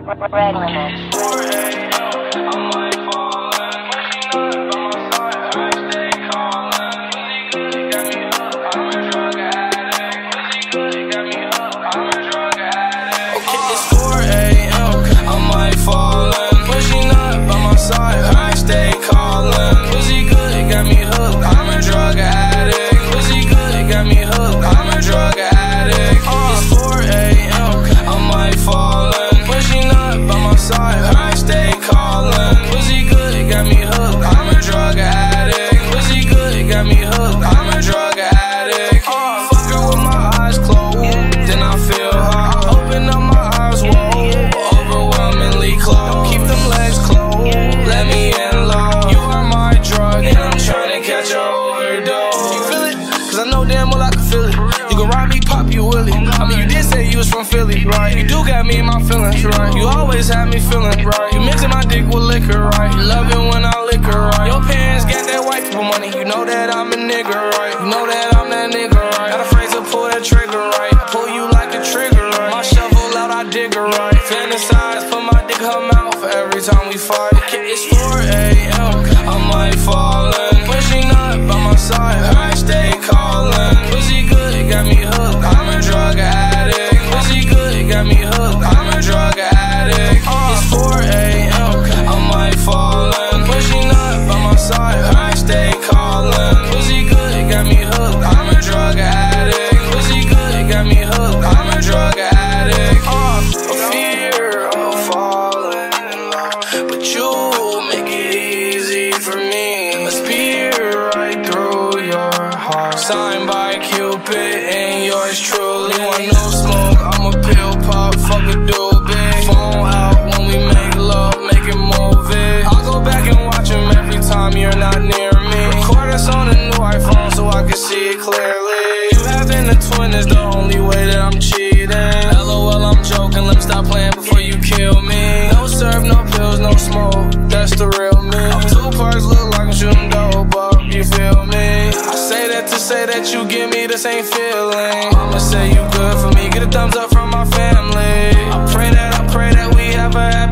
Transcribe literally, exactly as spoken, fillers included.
Red Limit. I mean, you did say you was from Philly, right? You do got me in my feelings, right? You always had me feeling right. You mixing my dick with liquor, right? You love it when I liquor, right? Your parents got that white people money. You know that I'm a nigga, right? You know that I'm that nigga, right? Not afraid to pull that trigger, right? Pull you like a trigger, right? My shovel out, I dig her, right? Fantasize, put my dick in her mouth every time we fight. It's four A M, I might fall in. When she not by my side, I stay calling. Pussy good, got me hooked. I'm a drug addict. Pussy good, got me hooked. I'm a drug addict. It's four A M, I might fall in. When she not by my side, I stay calling. Pussy good, got me hooked. I'm a drug addict. Pussy good, got me hooked. I'm a drug addict. Uh, a fear of falling in love, but you make it easy for me. A spear right through your heart, signed by Cupid and yours truly. You want no smoke, I'm a pill pop, fuck a doobie. Phone out when we make love, make it move it. I'll go back and watch him every time you're not near me. Record us on a new iPhone so I can see it clearly. You having a twin is the only way that I'm cheating. LOL, I'm joking, let me stop playing before you kill me. No serve, no pills, no smoke, that's the real me. I'm two parts, look like I'm shooting dope up, you feel me? I say that to say that you give me the same feeling. I'ma say you good for me, get a thumbs up from my family. I pray that, I pray that we have a happy